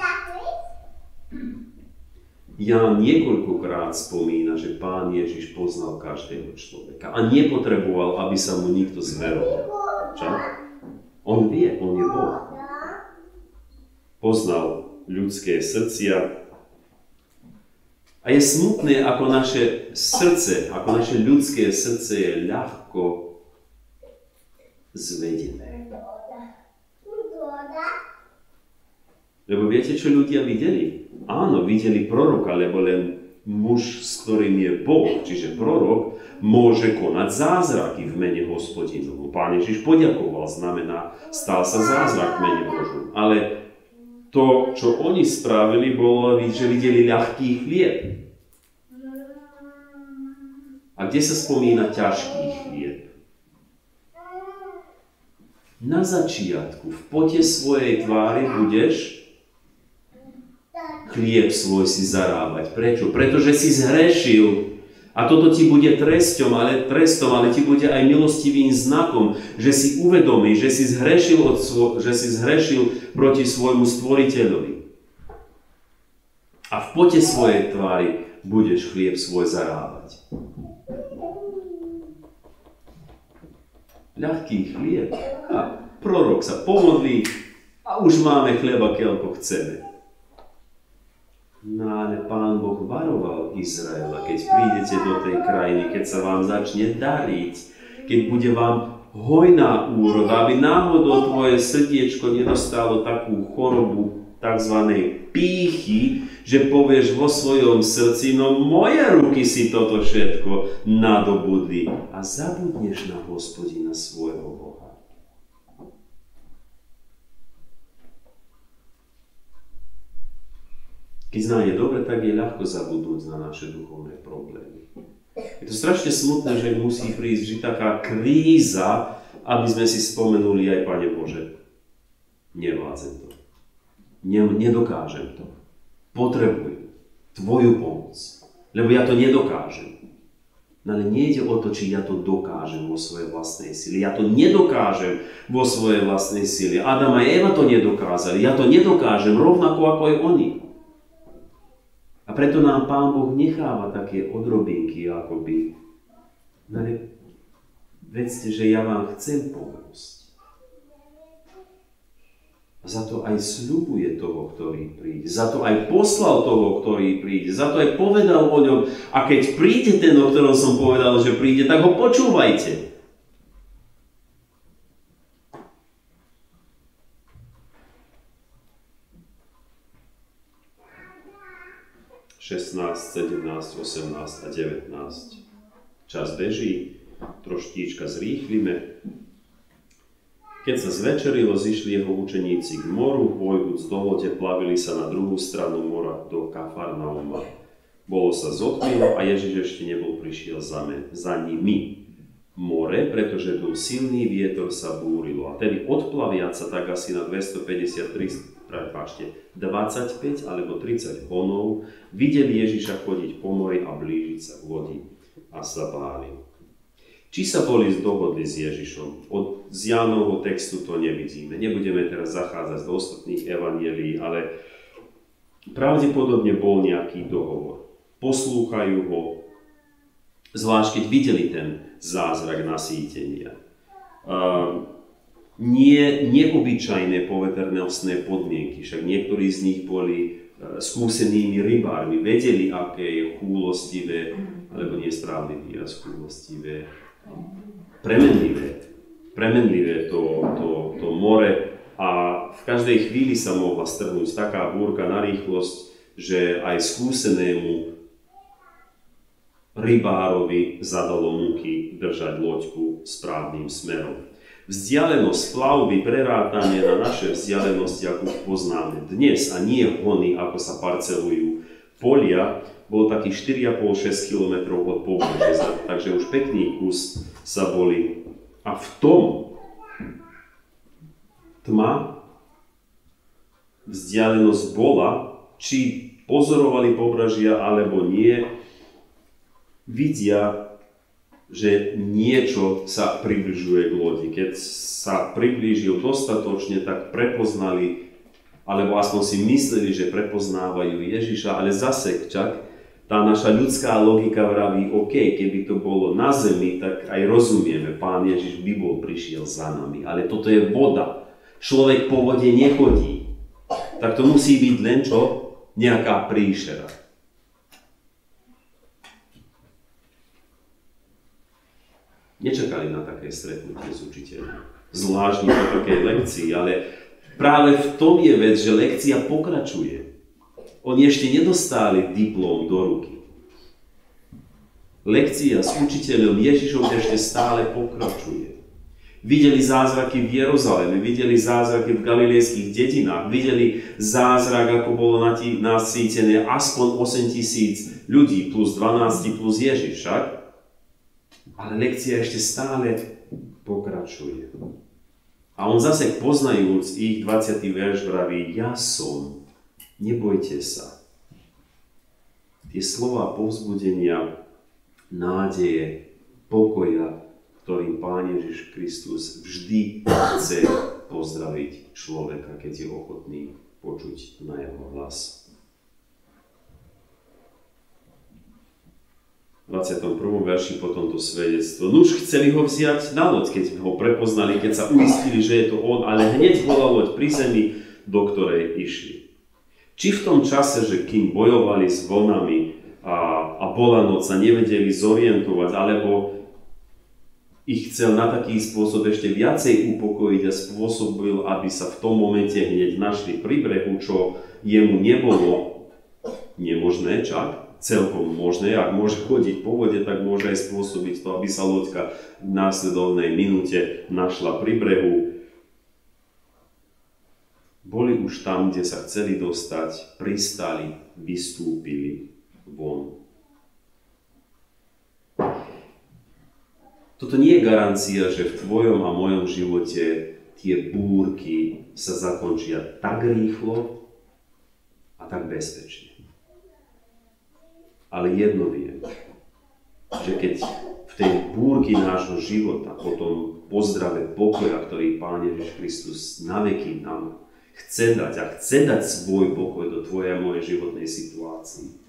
Ján niekoľkokrát spomína, že Pán Ježiš poznal každého človeka a nepotreboval, aby sa mu nikto zveroval. Čak? On vie, on je Boh. Poznal ľudské srdcia a je smutné, ako naše srdce, ako naše ľudské srdce je ľahko zvedené. Lebo viete, čo ľudia videli? Áno, videli proroka, lebo len muž, s ktorým je Boh, čiže prorok, môže konať zázraky v mene Hospodinovu. Pán Ježiš poďakoval, znamená, stal sa zázrak v mene Božom. Ale to, čo oni spravili, bolo, že videli ľahký chlieb. A kde sa spomína ťažký chlieb? Na začiatku, v pote svojej tvári budeš chlieb svoj si zarábať. Prečo? Pretože si zhrešil. A toto ti bude trestom, ale ti bude aj milostivým znakom, že si uvedomíš, že si zhrešil proti svojmu stvoriteľovi. A v pote svojej tvári budeš chlieb svoj zarábať. Ľahký chlieb. A prorok sa pomodlí a už máme chleba, keľko chceme. No ale Pán Boh varoval Izraela, keď prídete do tej krajiny, keď sa vám začne dariť, keď bude vám hojná úroda, aby náhodou tvoje srdiečko nedostalo takú chorobu tzv. Pýchy, že povieš vo svojom srdci, no moje ruky si toto všetko nadobudli a zabudneš na Hospodina svojho Boha. Keď nám je dobre, tak je ľahko zabudnúť na naše duchovné problémy. Je to strašne smutné, že musí prísť vždy taká kríza, aby sme si spomenuli aj Pane Bože. Nevládzem to. Nedokážem to. Potrebujem tvoju pomoc, lebo ja to nedokážem. No ale nejde o to, či ja to dokážem vo svojej vlastnej sile. Ja to nedokážem vo svojej vlastnej sile. Adam a Eva to nedokázali. Ja to nedokážem rovnako ako aj oni. A preto nám Pán Boh necháva také odrobinky, akoby. No ale vedzte, že ja vám chcem pomôcť. A za to aj sľubuje toho, ktorý príde. Za to aj poslal toho, ktorý príde. Za to aj povedal o ňom. A keď príde ten, o ktorom som povedal, že príde, tak ho počúvajte. 16, 17, 18 a 19. Čas beží, troštička zrýchlime. Keď sa zvečerilo, zišli jeho učeníci k moru, vojdúc do lode, plavili sa na druhú stranu mora do Kafarnauma. Bolo sa zotmilo a Ježiš ešte nebol prišiel za nimi. More, pretože dul silný vietor, sa búrilo. A tedy odplaviac sa tak asi na 25 alebo 30 honov, videli Ježiša chodiť po mori a blížiť sa k lodi a sa báli. Či sa boli dohodli s Ježišom? Z Jánovho textu to nevidíme. Nebudeme teraz zachádzať do ostatných evanielií, ale pravdepodobne bol nejaký dohovor. Poslúchajú ho, zvlášť keď videli ten zázrak nasýtenia. Neobyčajné poveternostné podmienky, však niektorí z nich boli skúsenými rybármi, vedeli, aké je chúlostivé, alebo nesprávny výraz chúlostivé, premenlivé to more a v každej chvíli sa mohla strhnúť taká búrka na rýchlosť, že aj skúsenému rybárovi zadalo múky držať loďku správnym smerom. Vzdialenosť plavby prerátanie na naše vzdialenosti, ako poznáme dnes, a nie hony, ako sa parcelujú polia, bol takých 4,5-6 km od pobrežia, takže už pekný kus sa boli. A v tom tma, vzdialenosť bola, či pozorovali pobrežia alebo nie, vidia, že niečo sa približuje k lodi. Keď sa priblížil dostatočne, tak prepoznali, alebo aspoň si mysleli, že prepoznávajú Ježiša, ale zase čak tá naša ľudská logika vraví, OK, keby to bolo na zemi, tak aj rozumieme, Pán Ježiš by bol prišiel za nami, ale toto je voda. Človek po vode nechodí. Tak to musí byť len čo? Nejaká príšera. Nečakali na také stretnutie s učiteľom. Zvlášť po takej lekcii, ale práve v tom je vec, že lekcia pokračuje. Oni ešte nedostali diplóm do ruky. Lekcia s učiteľom Ježišom ešte stále pokračuje. Videli zázraky v Jeruzaleme, videli zázraky v galilejských dedinách, videli zázrak, ako bolo nasýtené aspoň 8 000 ľudí, plus 12 plus Ježiš však. Ale lekcia ešte stále pokračuje. A on zase poznajúc ich 20. verš vraví, ja som, nebojte sa. Tie slova povzbudenia, nádeje, pokoja, ktorým Pán Ježiš Kristus vždy chce pozdraviť človeka, keď je ochotný počuť na jeho hlas. V 21. verši potom to svedectvo. Nuž chceli ho vziať na loď, keď ho prepoznali, keď sa uistili, že je to on, ale hneď bola loď pri zemi, do ktorej išli. Či v tom čase, že kým bojovali s vlnami a bola noc, sa nevedeli zorientovať, alebo ich chcel na taký spôsob ešte viacej upokojiť a spôsobil, aby sa v tom momente hneď našli pri brehu, čo jemu nebolo nemožné, čak celkom možné. Ak môže chodiť po vode, tak môže aj spôsobiť to, aby sa loďka v následovnej minúte našla pri brehu. Boli už tam, kde sa chceli dostať, pristali, vystúpili von. Toto nie je garancia, že v tvojom a mojom živote tie búrky sa zakončia tak rýchlo a tak bezpečne. Ale jedno viem, že keď v tej búrky nášho života, po tom pozdrave pokoja, ktorý Pán Ježiš Kristus naveky nám chce dať a chce dať svoj pokoj do tvojej a mojej životnej situácii,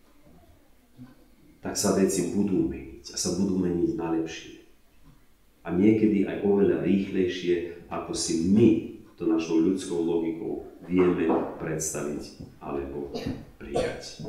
tak sa veci budú meniť a sa budú meniť na lepšie. A niekedy aj oveľa rýchlejšie, ako si my to našou ľudskou logikou vieme predstaviť alebo prijať.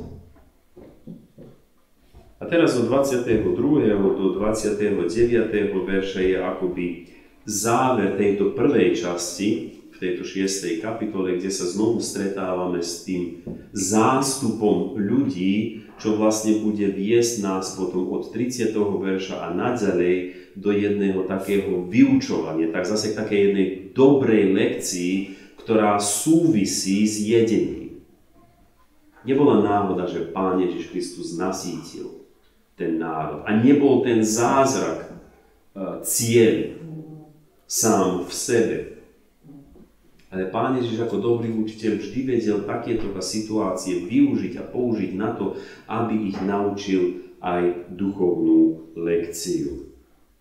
A teraz od 22. do 29. verša je akoby záver tejto prvej časti, v tejto 6. kapitole, kde sa znovu stretávame s tým zástupom ľudí, čo vlastne bude viesť nás potom od 30. verša a naďalej do jedného takého vyučovania, tak zase k takej jednej dobrej lekcii, ktorá súvisí s jedením. Nebola náhoda, že Pán Ježiš Kristus nasýtil ten národ a nebol ten zázrak cieľ sám v sebe. Ale Pán Ježiš ako dobrý učiteľ vždy vedel takéto situácie využiť a použiť na to, aby ich naučil aj duchovnú lekciu.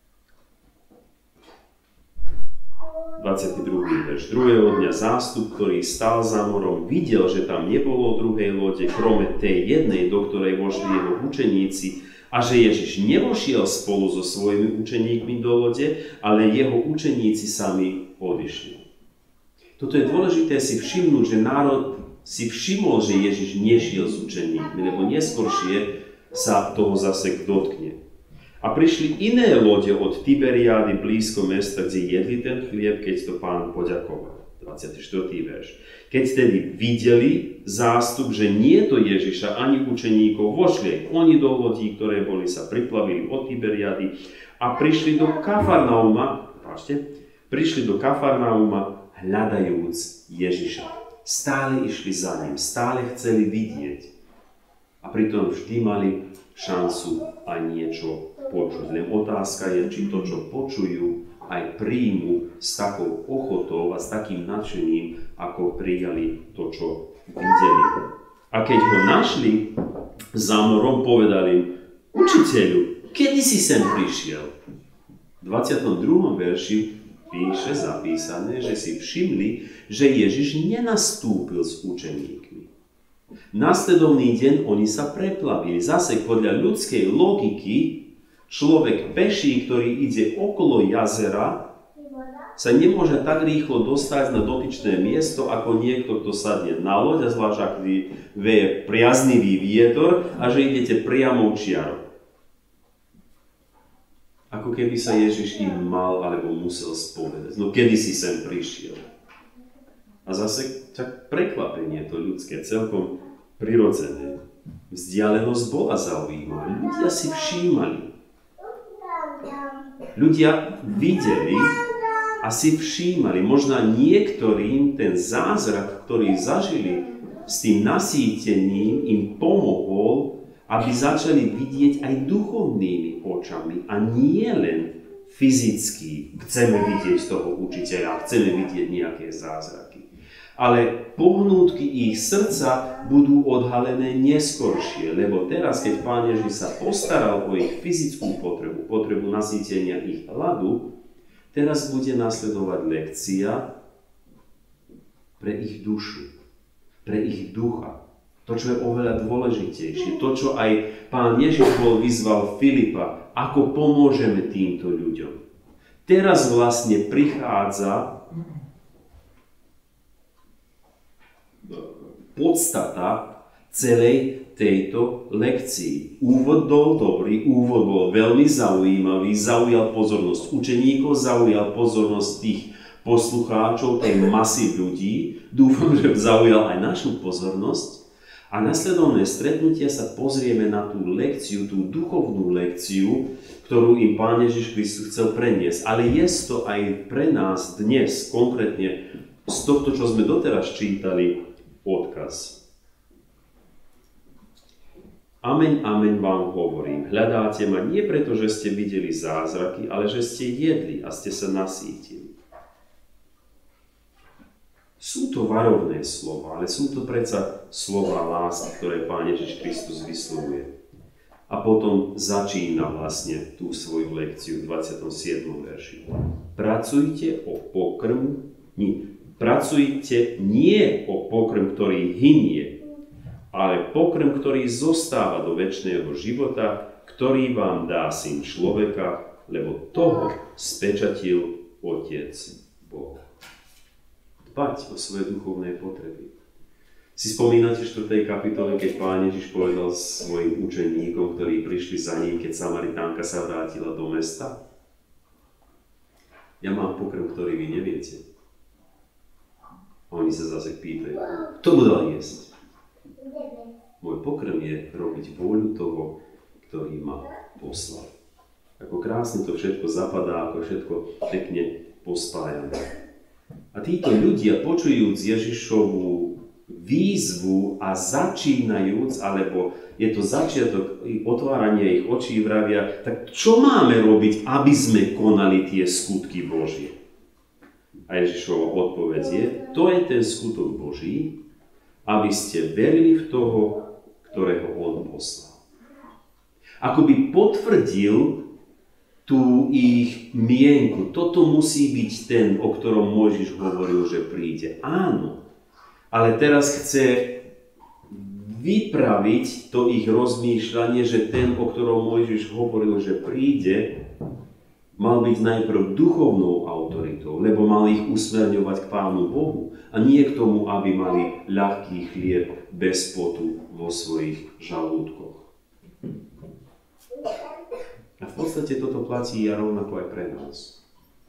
22. verš. Druhého dňa zástup, ktorý stál za morom, videl, že tam nebolo druhej lode, krome tej jednej, do ktorej vošli jeho učeníci, a že Ježiš nevošiel spolu so svojimi učeníkmi do lode, ale jeho učeníci sami odišli. Toto je dôležité si všimnúť, že národ si všimol, že Ježiš nešiel s učeníkmi, lebo neskôršie sa toho zase dotkne. A prišli iné lode od Tiberiády blízko mesta, kde jedli ten chlieb, keď to Pán poďakoval. 24. verš. Keď tedy videli zástup, že nie to Ježiša ani učeníkov, vošli oni do lodí, ktoré boli sa priplavili od Tiberiády a prišli do Kafarnauma, hľadajúc Ježiša. Stále išli za ním, stále chceli vidieť. A pritom vždy mali šancu aj niečo počuť. Len otázka je, či to, čo počujú, aj príjmu s takou ochotou a s takým nadšením, ako prijali to, čo videli. A keď ho našli za morom, povedali učiteľu, kedy si sem prišiel? V 22. verši píše zapísané, že si všimli, že Ježiš nenastúpil s učeníkmi. Nasledovný deň oni sa preplavili. Zase podľa ľudskej logiky človek peší, ktorý ide okolo jazera, sa nemôže tak rýchlo dostať na dotyčné miesto, ako niekto, kto sadne na loď, a zvlášť ak veje priaznivý vietor a že idete priamou čiarou. Ako keby sa Ježiš im mal alebo musel spovedať. No kedy si sem prišiel? A zase tak prekvapenie to ľudské, celkom prirodzené. Vzdialenosť bola zaujímavá. Ľudia si všímali. Ľudia videli a si všímali. Možno niektorým ten zázrak, ktorý zažili s tým nasýtením, im pomohol, aby začali vidieť aj duchovnými očami a nie len fyzicky. Chceme vidieť toho učiteľa, chceme vidieť nejaké zázraky. Ale pohnútky ich srdca budú odhalené neskoršie, lebo teraz, keď Pán Ježiš sa postaral o ich fyzickú potrebu nasýtenia ich hladu, teraz bude nasledovať lekcia pre ich dušu, pre ich ducha. To, čo je oveľa dôležitejšie, to, čo aj Pán Ježiš vyzval Filipa, ako pomôžeme týmto ľuďom. Teraz vlastne prichádza podstata celej tejto lekcii. Úvod bol dobrý, úvod bol veľmi zaujímavý, zaujal pozornosť učeníkov, zaujal pozornosť tých poslucháčov, tej masy ľudí. Dúfam, že zaujal aj našu pozornosť. A nasledovné stretnutia sa pozrieme na tú lekciu, tú duchovnú lekciu, ktorú im Pán Ježiš Kristus chcel preniesť. Ale je to aj pre nás dnes, konkrétne z tohto, čo sme doteraz čítali, odkaz. Ameň, ameň vám hovorím, hľadáte ma nie preto, že ste videli zázraky, ale že ste jedli a ste sa nasýtili. Sú to varovné slova, ale sú to predsa slova lásky, ktoré Pán Ježiš Kristus vyslovuje. A potom začína vlastne tú svoju lekciu v 27. verši. Pracujte nie o pokrm, ktorý hynie, ale pokrm, ktorý zostáva do večného života, ktorý vám dá Syn človeka, lebo toho spečatil Otec Boh. Dbať o svoje duchovné potreby. Si spomínate v 4. kapitole, keď Pán Ježiš povedal svojim učeníkom, ktorí prišli za ním, keď Samaritánka sa vrátila do mesta? Ja mám pokrm, ktorý vy neviete. A oni sa zase pýtajú, kto mu dal jesť? Môj pokrm je robiť vôľu toho, ktorý ma poslal. Ako krásne to všetko zapadá, ako všetko pekne pospájané. A títo ľudia, počujúc Ježišovú výzvu a začínajúc, alebo je to začiatok otvárania ich očí, vravia, tak čo máme robiť, aby sme konali tie skutky Božie? A Ježišova odpoveď je, to je ten skutok Boží, aby ste verili v toho, ktorého on poslal. Akoby potvrdil tú ich mienku. Toto musí byť ten, o ktorom Mojžiš hovoril, že príde. Áno, ale teraz chce vypraviť to ich rozmýšľanie, že ten, o ktorom Mojžiš hovoril, že príde, mal byť najprv duchovnou autoritou, lebo mal ich usmerňovať k Pánu Bohu a nie k tomu, aby mali ľahký chlieb bez potu vo svojich žalúdkoch. A v podstate toto platí a rovnako aj pre nás.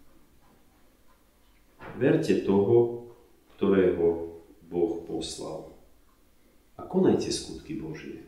Verte toho, ktorého Boh poslal. A konajte skutky Božie.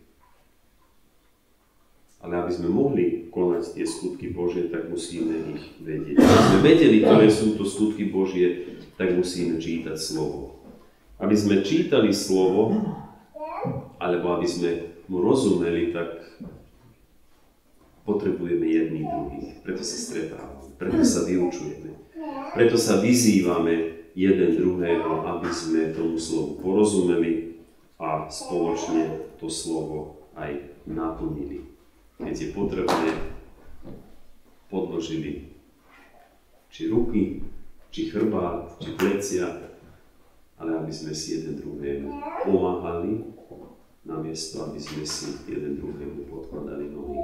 Ale aby sme mohli konať tie skutky Božie, tak musíme ich vedieť. Aby sme vedeli, ktoré sú to skutky Božie, tak musíme čítať slovo. Aby sme čítali slovo, alebo aby sme mu rozumeli, tak potrebujeme jedných druhých, preto sa stretávame, preto sa vyučujeme, preto sa vyzývame jeden druhého, aby sme tomu slovu porozumeli a spoločne to slovo aj naplnili. Keď je potrebné, podložili či ruky, či chrbát, či plecia, ale aby sme si jeden druhému pomáhali, namiesto aby sme si jeden druhému podkladali nohy.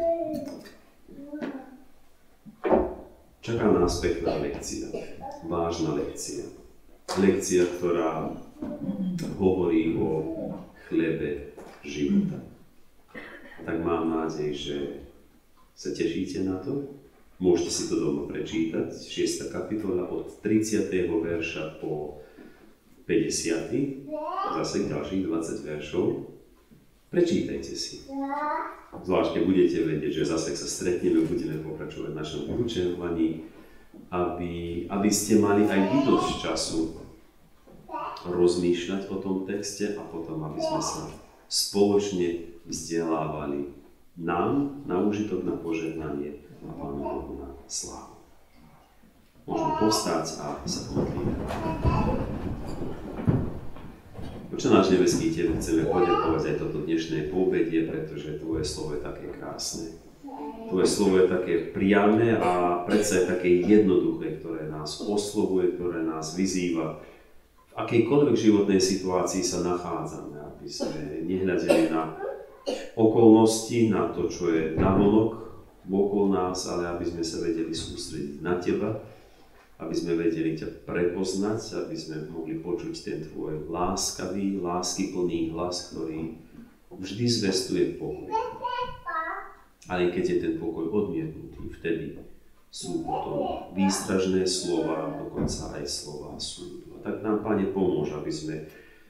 Čaká nás pekná lekcia, vážna lekcia. Lekcia, ktorá hovorí o chlebe života. Tak mám nádej, že sa tešíte na to. Môžete si to doma prečítať. 6. kapitola od 30. verša po 50. Zase ďalších 20 veršov. Prečítajte si. Zvlášť, keď budete vedieť, že zase sa stretneme, budeme pokračovať v našom vyučovaní, aby ste mali aj vy dosť času rozmýšľať o tom texte a potom, aby sme sa spoločne vzdelávali nám na úžitok, na požehnanie a Pánu Bohu na slávu. Môžeme povstať a sa pomodliť. Oče náš nebeský, Tebe chceme poďakovať aj toto dnešné poobedie, pretože Tvoje slovo je také krásne. Tvoje slovo je také priame a predsa je také jednoduché, ktoré nás oslovuje, ktoré nás vyzýva. V akejkoľvek životnej situácii sa nachádzame, aby sme nehľadeli na okolnosti, na to, čo je navonok okolo nás, ale aby sme sa vedeli sústrediť na Teba, aby sme vedeli ťa prepoznať, aby sme mohli počuť ten Tvoj láskavý, láskyplný hlas, ktorý vždy zvestuje pokoj. Ale keď je ten pokoj odmietnutý, vtedy sú potom výstražné slova, dokonca aj slova súdu. A tak nám, Pane, pomôž, aby sme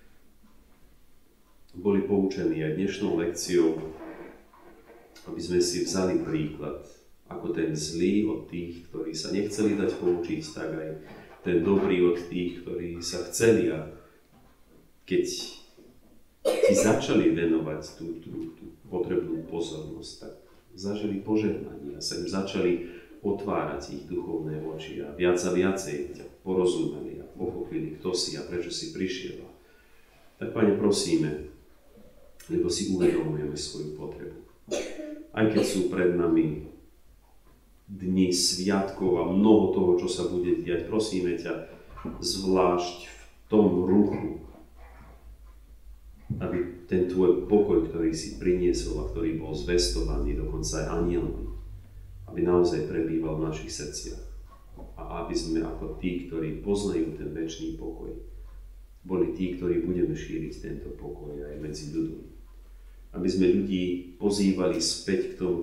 boli poučení aj dnešnou lekciou, aby sme si vzali príklad, ako ten zlý od tých, ktorí sa nechceli dať poučiť, tak aj ten dobrý od tých, ktorí sa chceli. A keď ti začali venovať tú potrebnú pozornosť, tak zažili požehnanie a sa im začali otvárať ich duchovné oči a viacej ťa porozumeli a pochopili, kto si a prečo si prišiel. Tak, Pane, prosíme, lebo si uvedomujeme svoju potrebu. Aj keď sú pred nami dni sviatkov a mnoho toho, čo sa bude diať, prosíme ťa, zvlášť v tom ruchu, aby ten tvoj pokoj, ktorý si priniesol a ktorý bol zvestovaný dokonca aj anielmi, aby naozaj prebýval v našich srdciach. A aby sme ako tí, ktorí poznajú ten večný pokoj, boli tí, ktorí budeme šíriť tento pokoj aj medzi ľuďmi. Aby sme ľudí pozývali späť k tomu,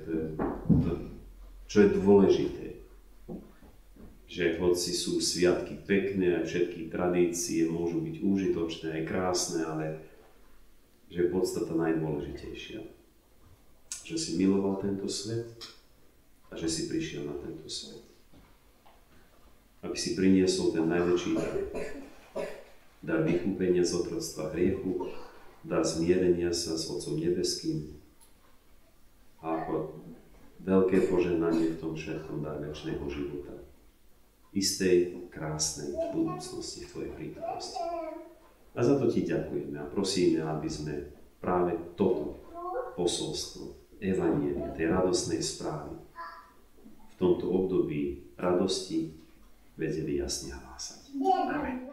čo je dôležité. Že hoci sú sviatky pekné a všetky tradície môžu byť užitočné aj krásne, ale že je podstata najdôležitejšia. Že si miloval tento svet a že si prišiel na tento svet. Aby si priniesol ten najväčší dar. Dar vykúpenia z otroctva hriechu, dar zmierenia sa s Otcom nebeským a ako veľké požehnanie v tom všetkom dar večného života. Istej, krásnej budúcnosti v Tvojej prítomnosti. A za to Ti ďakujeme a prosíme, aby sme práve toto posolstvo, evanjelia, tej radostnej správy v tomto období radosti vedeli jasne hlásať. Amen.